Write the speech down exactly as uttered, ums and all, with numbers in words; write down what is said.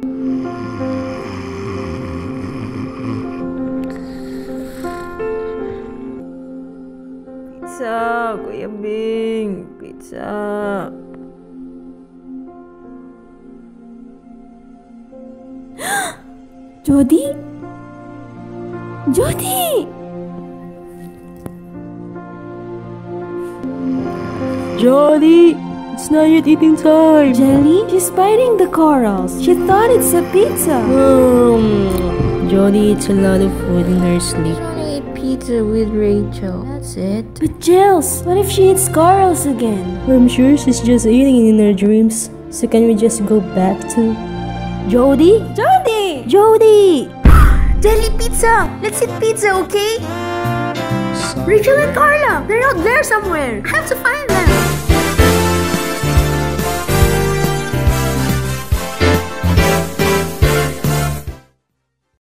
Pizza, Kuya Bing. Pizza. Jodi? Jodi! Jodi! It's not yet eating time! Jelly? She's biting the corals. She thought it's a pizza. Um, Jodi eats a lot of food in her sleep. I wanna eat pizza with Rachel. That's it. But Jels, what if she eats corals again? I'm sure she's just eating in her dreams. So can we just go back to... Jodi? Jodi! Jodi! Jelly pizza! Let's eat pizza, okay? Rachel and Carla! They're out there somewhere! I have to find them!